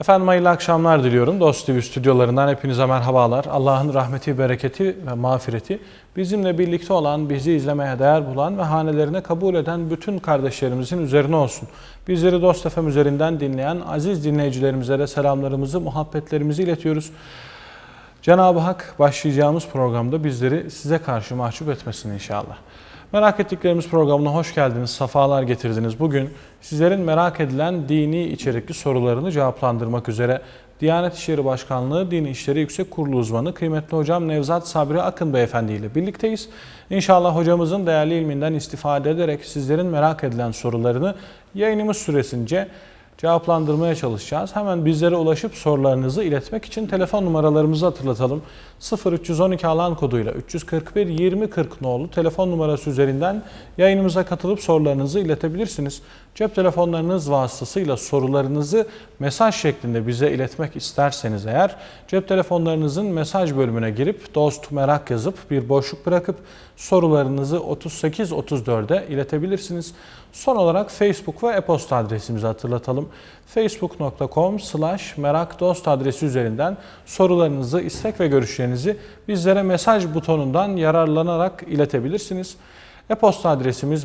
Efendim hayırlı akşamlar diliyorum. Dost TV stüdyolarından hepinize merhabalar. Allah'ın rahmeti, bereketi ve mağfireti bizimle birlikte olan, bizi izlemeye değer bulan ve hanelerine kabul eden bütün kardeşlerimizin üzerine olsun. Bizleri Dost FM üzerinden dinleyen aziz dinleyicilerimize de selamlarımızı, muhabbetlerimizi iletiyoruz. Cenab-ı Hak başlayacağımız programda bizleri size karşı mahcup etmesin inşallah. Merak ettiklerimiz programına hoş geldiniz, safalar getirdiniz. Bugün sizlerin merak edilen dini içerikli sorularını cevaplandırmak üzere Diyanet İşleri Başkanlığı Din İşleri Yüksek Kurulu uzmanı kıymetli hocam Nevzat Sabri Akın Beyefendi ile birlikteyiz. İnşallah hocamızın değerli ilminden istifade ederek sizlerin merak edilen sorularını yayınımız süresince cevaplandırmaya çalışacağız. Hemen bizlere ulaşıp sorularınızı iletmek için telefon numaralarımızı hatırlatalım. 0312 alan koduyla 341 2040 nolu telefon numarası üzerinden yayınımıza katılıp sorularınızı iletebilirsiniz. Cep telefonlarınız vasıtasıyla sorularınızı mesaj şeklinde bize iletmek isterseniz eğer cep telefonlarınızın mesaj bölümüne girip dost merak yazıp bir boşluk bırakıp sorularınızı 3834'e iletebilirsiniz. Son olarak Facebook ve e-posta adresimizi hatırlatalım. facebook.com/merakdost adresi üzerinden sorularınızı, istek ve görüşlerinizi bizlere mesaj butonundan yararlanarak iletebilirsiniz. E-posta adresimiz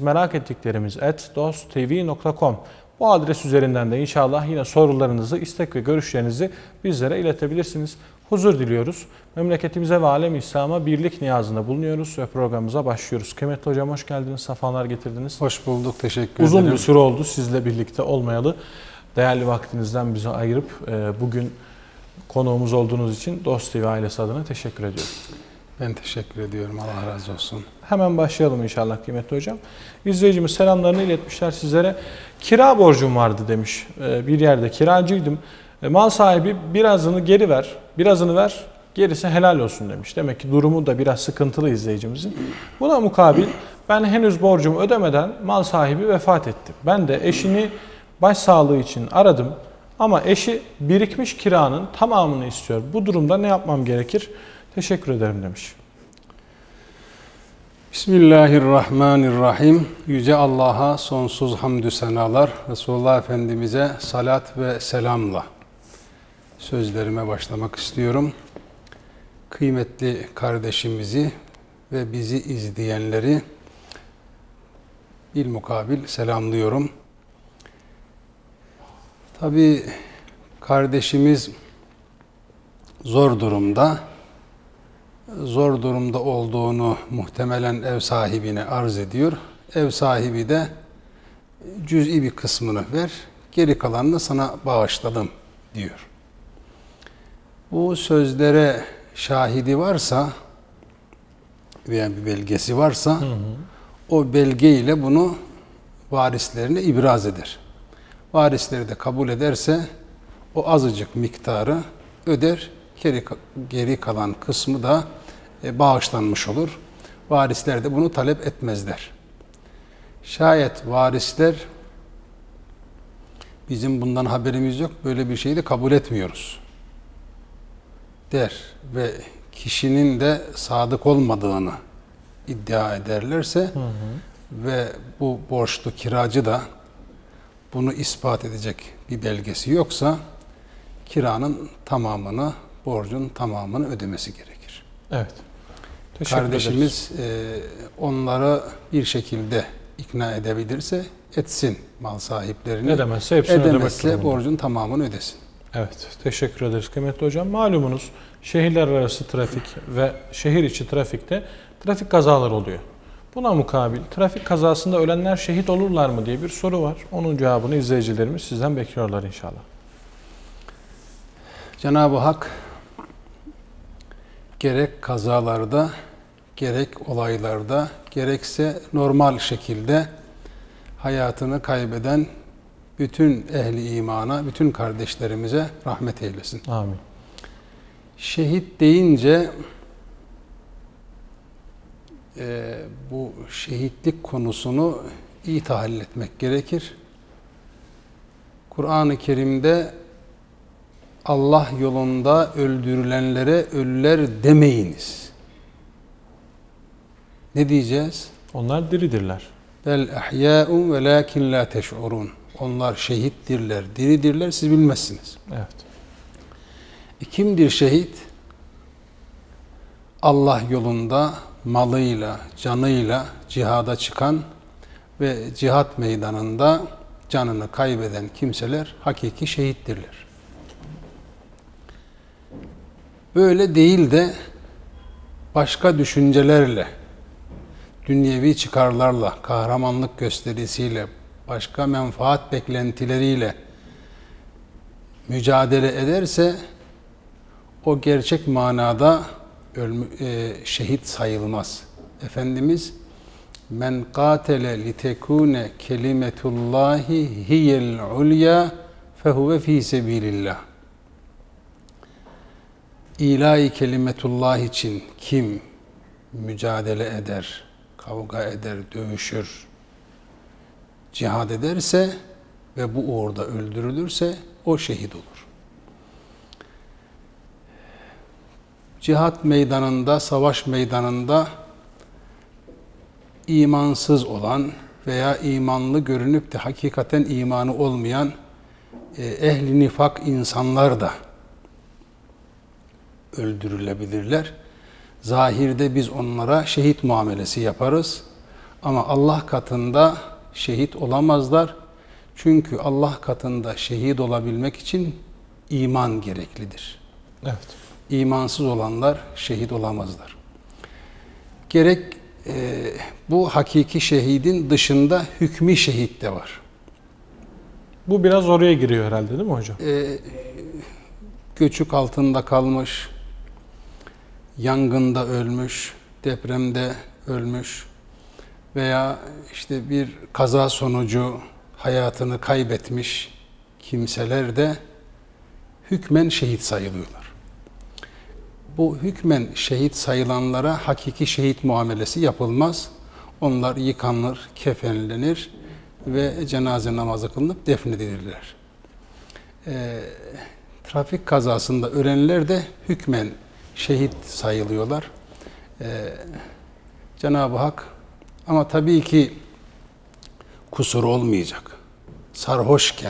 merakettiklerimiz@dosttv.com. Bu adres üzerinden de inşallah yine sorularınızı, istek ve görüşlerinizi bizlere iletebilirsiniz. Huzur diliyoruz. Memleketimize ve alem İslam'a birlik niyazında bulunuyoruz ve programımıza başlıyoruz. Kıymetli hocam hoş geldiniz, sefalar getirdiniz. Hoş bulduk, teşekkür ederim. Uzun bir süre oldu sizle birlikte olmayalı. Değerli vaktinizden bizi ayırıp bugün konuğumuz olduğunuz için Dost TV ailesi adına teşekkür ediyorum. Ben teşekkür ediyorum, Allah razı olsun. Hemen başlayalım inşallah kıymetli hocam. İzleyicimiz selamlarını iletmişler sizlere. Kira borcum vardı demiş. Bir yerde kiracıydım. Mal sahibi birazını geri ver, birazını ver, gerisi helal olsun demiş. Demek ki durumu da biraz sıkıntılı izleyicimizin. Buna mukabil ben henüz borcumu ödemeden mal sahibi vefat etti. Ben de eşini başsağlığı için aradım ama eşi birikmiş kiranın tamamını istiyor. Bu durumda ne yapmam gerekir? Teşekkür ederim demiş. Bismillahirrahmanirrahim. Yüce Allah'a sonsuz hamdü senalar, Resulullah Efendimiz'e salat ve selamla sözlerime başlamak istiyorum. Kıymetli kardeşimizi ve bizi izleyenleri bilmukabil selamlıyorum. Tabii kardeşimiz zor durumda. Zor durumda olduğunu muhtemelen ev sahibine arz ediyor. Ev sahibi de cüz'i bir kısmını ver, geri kalanını sana bağışladım diyor. Bu sözlere şahidi varsa veya bir belgesi varsa o belgeyle bunu varislerine ibraz eder. Varisleri de kabul ederse o azıcık miktarı öder, geri kalan kısmı da bağışlanmış olur. Varisler de bunu talep etmezler. Şayet varisler bizim bundan haberimiz yok, böyle bir şeyi de kabul etmiyoruz der ve kişinin de sadık olmadığını iddia ederlerse ve bu borçlu kiracı da bunu ispat edecek bir belgesi yoksa kiranın tamamını, borcun tamamını ödemesi gerekir. Evet. Kardeşimiz onları bir şekilde ikna edebilirse etsin mal sahiplerini. Edemezse hepsini ödemek durumunda. Edemezse borcun tamamını ödesin. Evet, teşekkür ederiz kıymetli hocam. Malumunuz şehirler arası trafik ve şehir içi trafikte trafik kazaları oluyor. Buna mukabil trafik kazasında ölenler şehit olurlar mı diye bir soru var. Onun cevabını izleyicilerimiz sizden bekliyorlar inşallah. Cenab-ı Hak gerek kazalarda, gerek olaylarda, gerekse normal şekilde hayatını kaybeden bütün ehli imana, bütün kardeşlerimize rahmet eylesin. Amin. Şehit deyince bu şehitlik konusunu iyi tahlil etmek gerekir. Kur'an-ı Kerim'de Allah yolunda öldürülenlere ölüler demeyiniz. Ne diyeceğiz? Onlar diridirler. Bel ahya'un velakin la teş'urun. Onlar şehittirler, diridirler, siz bilmezsiniz. Evet. Kimdir şehit? Allah yolunda malıyla, canıyla cihada çıkan ve cihat meydanında canını kaybeden kimseler hakiki şehittirler. Böyle değil de başka düşüncelerle, dünyevi çıkarlarla, kahramanlık gösterisiyle, başka menfaat beklentileriyle mücadele ederse o gerçek manada şehit sayılmaz. Efendimiz men qatele litekune kelimetullahi hiyel ulya fehuve fi sebilillah. İlahi kelimetullah için kim mücadele eder, kavga eder, dövüşür, cihad ederse ve bu uğurda öldürülürse o şehit olur. Cihat meydanında, savaş meydanında imansız olan veya imanlı görünüp de hakikaten imanı olmayan ehli nifak insanlar da öldürülebilirler. Zahirde biz onlara şehit muamelesi yaparız. Ama Allah katında şehit olamazlar. Çünkü Allah katında şehit olabilmek için iman gereklidir. Evet. İmansız olanlar şehit olamazlar. Gerek bu hakiki şehidin dışında hükmü şehit de var. Bu biraz oraya giriyor herhalde değil mi hocam? Göçük altında kalmış, yangında ölmüş, depremde ölmüş veya işte bir kaza sonucu hayatını kaybetmiş kimseler de hükmen şehit sayılıyorlar. Bu hükmen şehit sayılanlara hakiki şehit muamelesi yapılmaz. Onlar yıkanır, kefenlenir ve cenaze namazı kılınıp defnedilirler. Trafik kazasında ölenler de hükmen şehit sayılıyorlar. Cenab-ı Hak ama tabii ki kusur olmayacak. Sarhoşken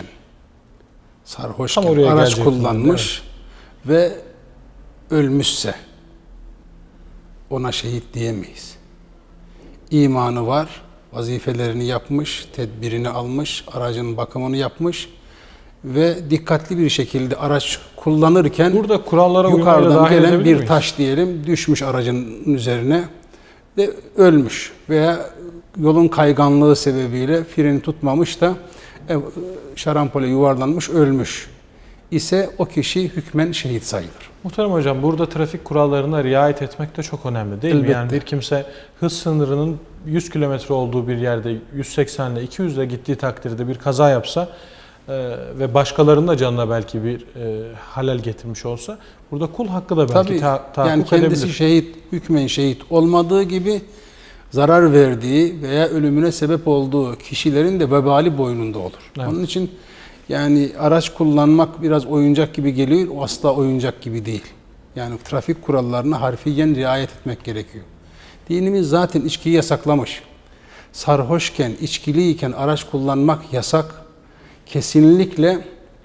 araç kullanmış ve ölmüşse ona şehit diyemeyiz. İmanı var, vazifelerini yapmış, tedbirini almış, aracın bakımını yapmış ve dikkatli bir şekilde araç kullanırken burada kurallara yukarıdan gelen bir miyiz? taş diyelim düşmüş aracın üzerine ve ölmüş veya yolun kayganlığı sebebiyle freni tutmamış da şarampole yuvarlanmış, ölmüş ise o kişi hükmen şehit sayılır. Muhterem hocam, burada trafik kurallarına riayet etmek de çok önemli değil mi? Yani bir kimse hız sınırının 100 kilometre olduğu bir yerde 180 ile 200 ile gittiği takdirde bir kaza yapsa ve başkalarının da canına belki bir halel getirmiş olsa burada kul hakkı da belki tahakkuk yani kendisi edebilir. şehit, hükmen şehit olmadığı gibi zarar verdiği veya ölümüne sebep olduğu kişilerin de vebali boynunda olur. Evet. Onun için yani araç kullanmak biraz oyuncak gibi geliyor, o asla oyuncak gibi değil. Yani trafik kurallarına harfiyen riayet etmek gerekiyor. Dinimiz zaten içkiyi yasaklamış. Sarhoşken, içkiliyken araç kullanmak yasak. Kesinlikle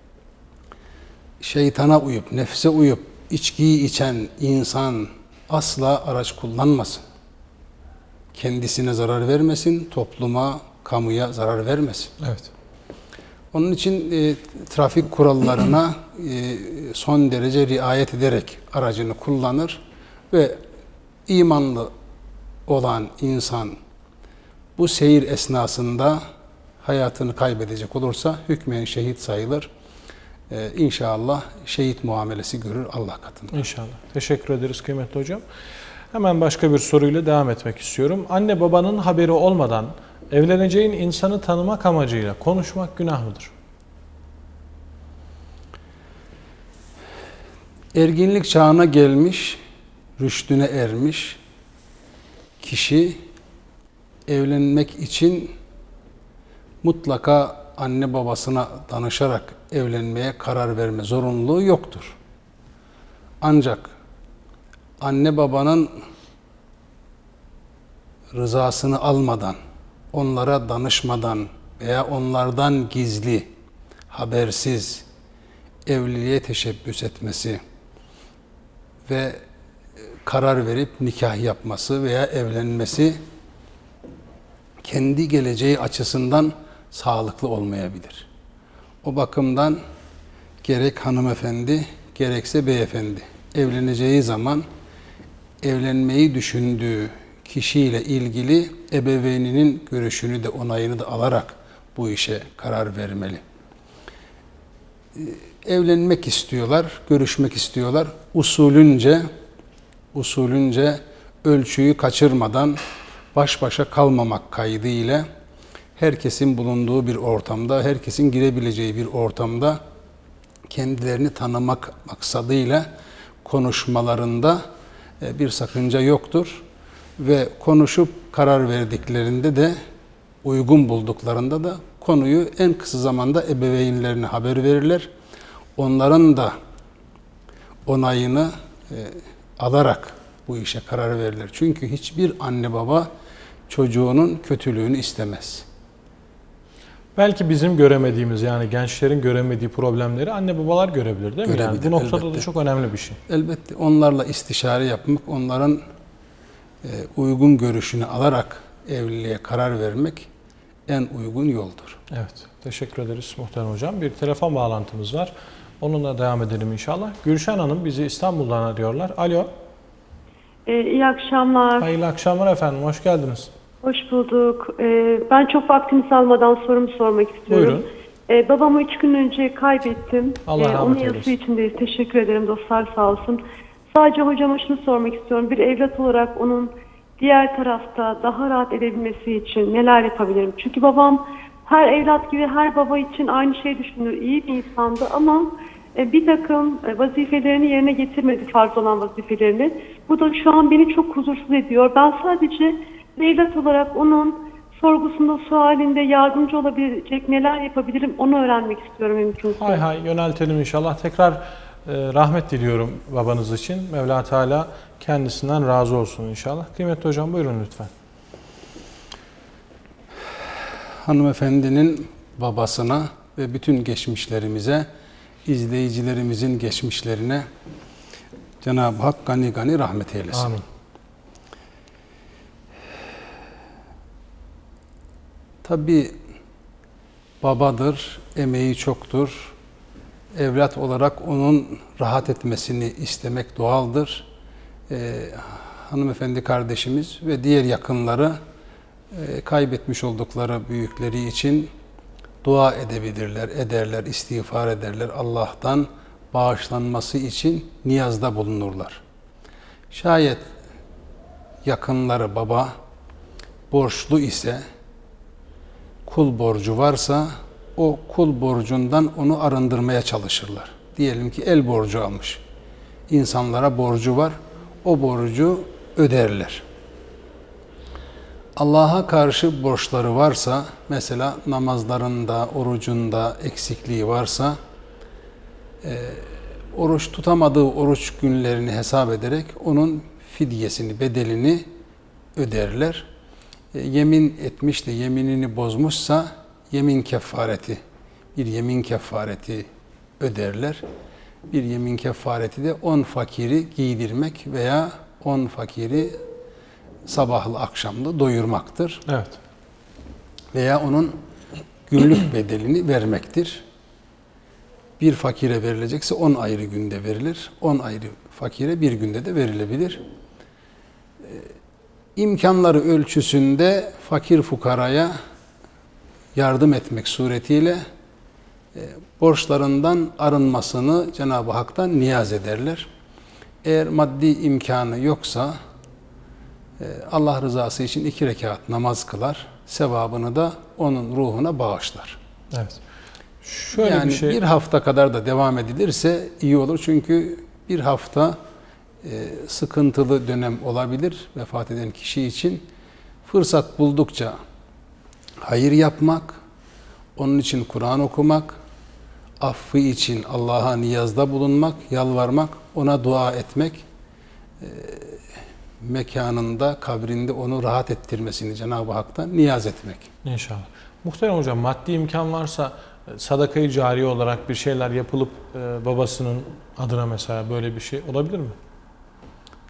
şeytana uyup, nefse uyup, içkiyi içen insan asla araç kullanmasın. Kendisine zarar vermesin, topluma, kamuya zarar vermesin. Evet. Onun için trafik kurallarına son derece riayet ederek aracını kullanır ve imanlı olan insan bu seyir esnasında hayatını kaybedecek olursa hükmen şehit sayılır. İnşallah şehit muamelesi görür Allah katında. İnşallah. Teşekkür ederiz kıymetli hocam. Hemen başka bir soruyla devam etmek istiyorum. Anne babanın haberi olmadan evleneceğin insanı tanımak amacıyla konuşmak günah mıdır? Erginlik çağına gelmiş, rüştüne ermiş kişi evlenmek için mutlaka anne babasına danışarak evlenmeye karar verme zorunluluğu yoktur. Ancak anne babanın rızasını almadan, onlara danışmadan veya onlardan gizli, habersiz evliliğe teşebbüs etmesi ve karar verip nikah yapması veya evlenmesi kendi geleceği açısından sağlıklı olmayabilir. O bakımdan gerek hanımefendi gerekse beyefendi evleneceği zaman evlenmeyi düşündüğü kişiyle ilgili ebeveyninin görüşünü de onayını da alarak bu işe karar vermeli. Evlenmek istiyorlar, görüşmek istiyorlar. Usulünce ölçüyü kaçırmadan baş başa kalmamak kaydıyla herkesin bulunduğu bir ortamda, herkesin girebileceği bir ortamda kendilerini tanımak maksadıyla konuşmalarında bir sakınca yoktur. Ve konuşup karar verdiklerinde de uygun bulduklarında da konuyu en kısa zamanda ebeveynlerine haber verirler. Onların da onayını alarak bu işe karar verirler. Çünkü hiçbir anne baba çocuğunun kötülüğünü istemez. Belki bizim göremediğimiz, yani gençlerin göremediği problemleri anne babalar görebilir değil mi? Yani bu noktada elbette. Da çok önemli bir şey. Elbette onlarla istişare yapmak, onların uygun görüşünü alarak evliliğe karar vermek en uygun yoldur. Evet, teşekkür ederiz muhterem hocam. Bir telefon bağlantımız var. Onunla devam edelim inşallah. Gülşen Hanım bizi İstanbul'dan arıyorlar. Alo. İyi akşamlar. Hayırlı akşamlar efendim, hoş geldiniz. Hoş bulduk. Ben çok vaktinizi almadan sorumu sormak istiyorum. Buyurun. Babamı 3 gün önce kaybettim. Allah rahmet onun eylesin. yazısı içindeyiz. Teşekkür ederim, dostlar sağ olsun. Sadece hocama şunu sormak istiyorum. Bir evlat olarak onun diğer tarafta daha rahat edebilmesi için neler yapabilirim? Çünkü babam her evlat gibi her baba için aynı şeyi düşünür. İyi bir insandı ama bir takım vazifelerini yerine getirmedi, farz olan vazifelerini. Bu da şu an beni çok huzursuz ediyor. Ben sadece evlat olarak onun sorgusunda, sualinde yardımcı olabilecek neler yapabilirim onu öğrenmek istiyorum mümkünse. Hay yöneltelim inşallah. Tekrar rahmet diliyorum babanız için. Mevla Teala kendisinden razı olsun inşallah. Kıymetli hocam buyurun lütfen. Hanımefendinin babasına ve bütün geçmişlerimize, izleyicilerimizin geçmişlerine Cenab-ı Hak gani gani rahmet eylesin. Amin. Tabii babadır, emeği çoktur. Evlat olarak onun rahat etmesini istemek doğaldır. Hanımefendi kardeşimiz ve diğer yakınları kaybetmiş oldukları büyükleri için dua edebilirler, ederler, istiğfar ederler. Allah'tan bağışlanması için niyazda bulunurlar. Şayet yakınları baba borçlu ise, kul borcu varsa o kul borcundan onu arındırmaya çalışırlar. Diyelim ki el borcu almış. İnsanlara borcu var. O borcu öderler. Allah'a karşı borçları varsa, mesela namazlarında, orucunda eksikliği varsa, oruç tutamadığı oruç günlerini hesap ederek onun fidyesini, bedelini öderler. Yemin etmiş de yeminini bozmuşsa yemin kefareti, bir yemin kefareti öderler. Bir yemin kefareti de 10 fakiri giydirmek veya 10 fakiri sabahlı akşamlı doyurmaktır. Evet. Veya onun günlük bedelini vermektir. Bir fakire verilecekse 10 ayrı günde verilir. 10 ayrı fakire bir günde de verilebilir. İmkanları ölçüsünde fakir fukaraya yardım etmek suretiyle borçlarından arınmasını Cenab-ı Hak'tan niyaz ederler. Eğer maddi imkanı yoksa Allah rızası için 2 rekat namaz kılar, sevabını da onun ruhuna bağışlar. Evet. Şöyle yani bir hafta kadar da devam edilirse iyi olur. Çünkü bir hafta sıkıntılı dönem olabilir vefat eden kişi için. Fırsat buldukça hayır yapmak, onun için Kur'an okumak, affı için Allah'a niyazda bulunmak, yalvarmak, ona dua etmek, mekanında, kabrinde onu rahat ettirmesini Cenab-ı Hak'tan niyaz etmek. İnşallah. Muhterem hocam, maddi imkan varsa sadakayı cariye olarak bir şeyler yapılıp babasının adına mesela böyle bir şey olabilir mi?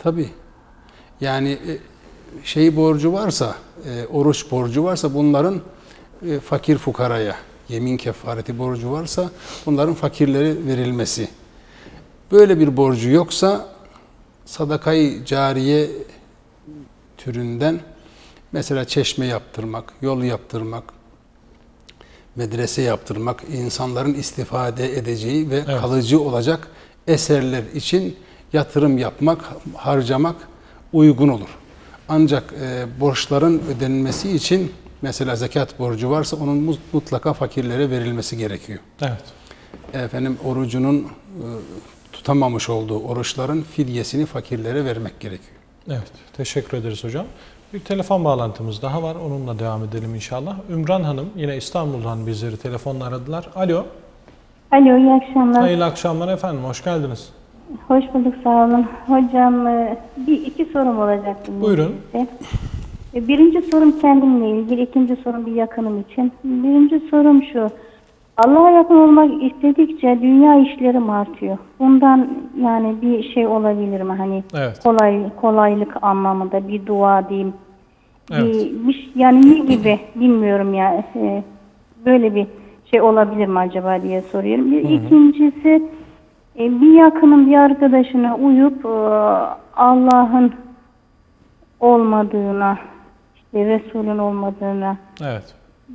Tabii. Yani şey borcu varsa, oruç borcu varsa bunların fakir fukaraya, yemin kefareti borcu varsa bunların fakirlere verilmesi. Böyle bir borcu yoksa sadakayı cariye türünden mesela çeşme yaptırmak, yol yaptırmak, medrese yaptırmak, insanların istifade edeceği ve kalıcı olacak eserler için yatırım yapmak, harcamak uygun olur. Ancak borçların ödenmesi için mesela zekat borcu varsa onun mutlaka fakirlere verilmesi gerekiyor. Evet. Efendim orucunun tutamamış olduğu oruçların fidyesini fakirlere vermek gerekiyor. Evet. Teşekkür ederiz hocam. Bir telefon bağlantımız daha var. Onunla devam edelim inşallah. Ümran Hanım yine İstanbul'dan bizleri telefonla aradılar. Alo. Alo, iyi akşamlar. Hayırlı akşamlar efendim. Hoş geldiniz. Hoş bulduk, sağ olun. Hocam, iki sorum olacaktı. Buyurun. Birinci sorum kendimle ilgili, ikinci sorum bir yakınım için. Birinci sorum şu. Allah'a yakın olmak istedikçe dünya işlerim artıyor. Bundan yani bir şey olabilir mi? Hani Evet. kolaylık anlamında bir dua diyeyim. Evet. Yani ne gibi bilmiyorum ya. Böyle bir şey olabilir mi acaba diye soruyorum. İkincisi, bir yakının bir arkadaşına uyup Allah'ın olmadığına, işte Resul'ün olmadığına Evet.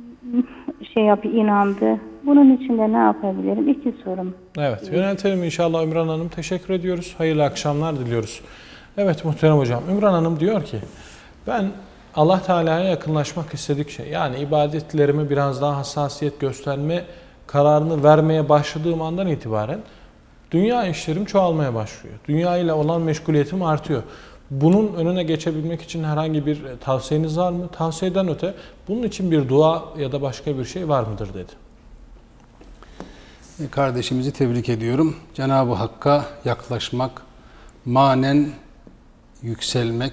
inandı. Bunun için de ne yapabilirim? İki sorum. Evet. Yöneltelim inşallah Ümran Hanım. Teşekkür ediyoruz. Hayırlı akşamlar diliyoruz. Evet muhterem hocam. Ümran Hanım diyor ki ben Allah Teala'ya yakınlaşmak istedikçe yani ibadetlerime biraz daha hassasiyet gösterme kararını vermeye başladığım andan itibaren dünya işlerim çoğalmaya başlıyor. Dünya ile olan meşguliyetim artıyor. Bunun önüne geçebilmek için herhangi bir tavsiyeniz var mı? Tavsiyeden öte bunun için bir dua ya da başka bir şey var mıdır dedi. Kardeşimizi tebrik ediyorum. Cenab-ı Hakk'a yaklaşmak, manen yükselmek,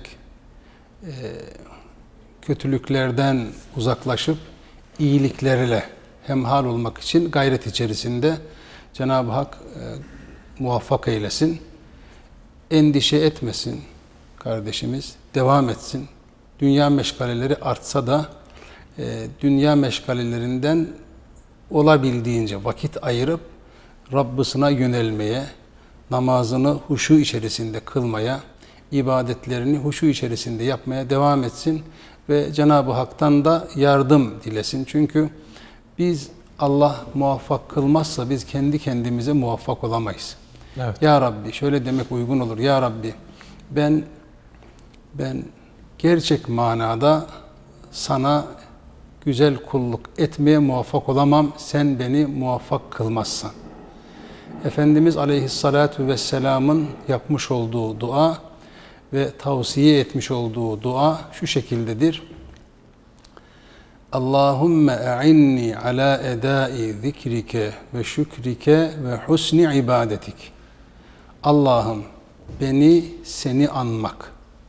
kötülüklerden uzaklaşıp iyiliklerle hemhal olmak için gayret içerisinde Cenab-ı Hak muvaffak eylesin. Endişe etmesin kardeşimiz, devam etsin. Dünya meşgaleleri artsa da dünya meşgalelerinden olabildiğince vakit ayırıp Rabbisine yönelmeye, namazını huşu içerisinde kılmaya, ibadetlerini huşu içerisinde yapmaya devam etsin ve Cenab-ı Hak'tan da yardım dilesin. Çünkü biz Allah muvaffak kılmazsa biz kendi kendimize muvaffak olamayız. Evet. Ya Rabbi şöyle demek uygun olur. Ya Rabbi ben gerçek manada sana güzel kulluk etmeye muvaffak olamam. Sen beni muvaffak kılmazsan. Efendimiz Aleyhissalatu vesselam'ın yapmış olduğu dua ve tavsiye etmiş olduğu dua şu şekildedir. Allahümme a'inni ala edai zikrike ve şükrike ve husni ibadetik. Allah'ım beni seni anmak,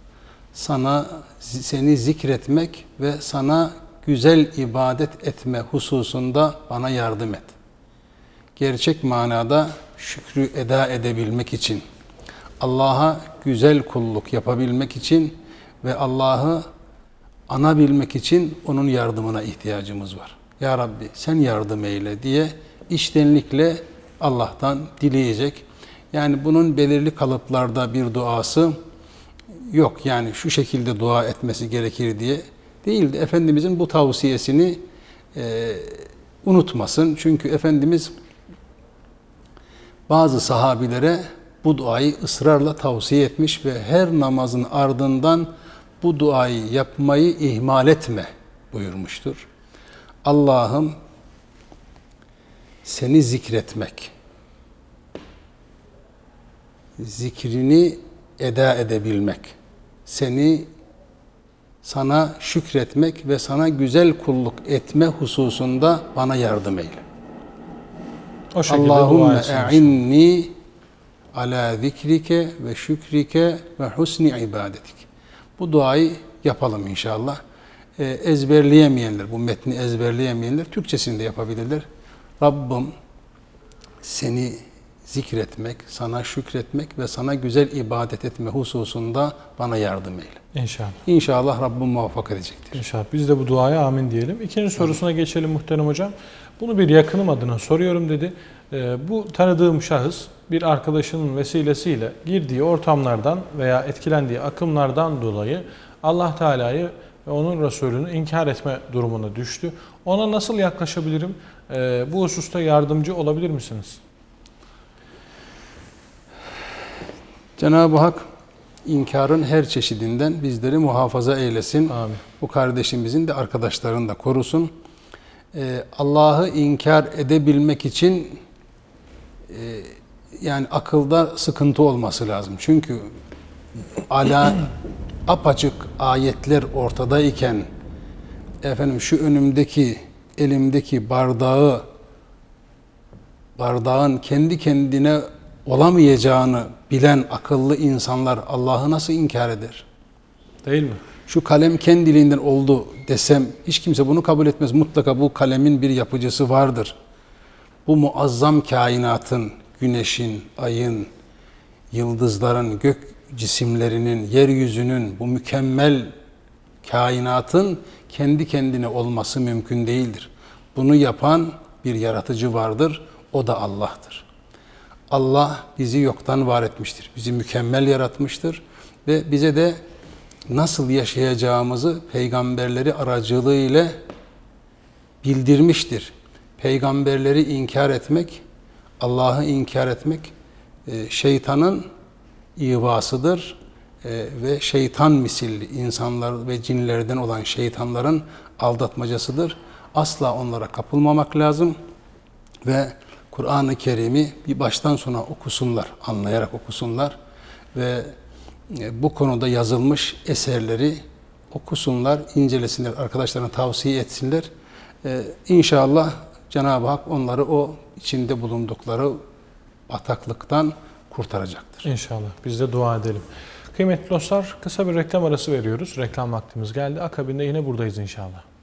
seni zikretmek ve sana güzel ibadet etme hususunda bana yardım et. Gerçek manada şükrü eda edebilmek için, Allah'a güzel kulluk yapabilmek için ve Allah'ı anabilmek için onun yardımına ihtiyacımız var. Ya Rabbi sen yardım eyle diye içtenlikle Allah'tan dileyecek. Yani bunun belirli kalıplarda bir duası yok. Yani şu şekilde dua etmesi gerekir diye değildi. Efendimizin bu tavsiyesini unutmasın. Çünkü Efendimiz bazı sahabilere bu duayı ısrarla tavsiye etmiş ve her namazın ardından bu duayı yapmayı ihmal etme buyurmuştur. Allah'ım seni zikretmek, zikrini eda edebilmek, sana şükretmek ve sana güzel kulluk etme hususunda bana yardım eyle. O şekilde Allahümme e'inni ala zikrike ve şükrike ve husni ibadetik. Bu duayı yapalım inşallah. Ezberleyemeyenler, bu metni ezberleyemeyenler Türkçesini de yapabilirler. Rabbim seni zikretmek, sana şükretmek ve sana güzel ibadet etme hususunda bana yardım eyle. İnşallah. İnşallah Rabbim muvaffak edecektir. İnşallah. Biz de bu duaya amin diyelim. İkinci sorusuna geçelim muhterem hocam. Bunu bir yakınım adına soruyorum dedi. Bu tanıdığım şahıs bir arkadaşının vesilesiyle girdiği ortamlardan veya etkilendiği akımlardan dolayı Allah Teala'yı ve onun Resulünü inkar etme durumuna düştü. Ona nasıl yaklaşabilirim? Bu hususta yardımcı olabilir misiniz? Cenab-ı Hak inkarın her çeşidinden bizleri muhafaza eylesin. Amin. Bu kardeşimizin de arkadaşlarını da korusun. Allah'ı inkar edebilmek için yani akılda sıkıntı olması lazım. Çünkü apaçık ayetler ortadayken efendim şu önümdeki elimdeki bardağın kendi kendine olamayacağını bilen akıllı insanlar Allah'ı nasıl inkar eder? Değil mi? Şu kalem kendiliğinden oldu desem hiç kimse bunu kabul etmez. Mutlaka bu kalemin bir yapıcısı vardır. Bu muazzam kainatın, güneşin, ayın, yıldızların, gök cisimlerinin, yeryüzünün, bu mükemmel kainatın kendi kendine olması mümkün değildir. Bunu yapan bir yaratıcı vardır. O da Allah'tır. Allah bizi yoktan var etmiştir. Bizi mükemmel yaratmıştır. Ve bize de nasıl yaşayacağımızı peygamberleri aracılığıyla bildirmiştir. Peygamberleri inkar etmek, Allah'ı inkar etmek şeytanın ihvasıdır ve şeytan misilli insanlar ve cinlerden olan şeytanların aldatmacasıdır. Asla onlara kapılmamak lazım ve Kur'an-ı Kerim'i bir baştan sona okusunlar, anlayarak okusunlar ve bu konuda yazılmış eserleri okusunlar, incelesinler, arkadaşlarına tavsiye etsinler. İnşallah Cenab-ı Hak onları o içinde bulundukları bataklıktan kurtaracaktır. İnşallah. Biz de dua edelim. Kıymetli dostlar, kısa bir reklam arası veriyoruz. Reklam vaktimiz geldi. Akabinde yine buradayız inşallah.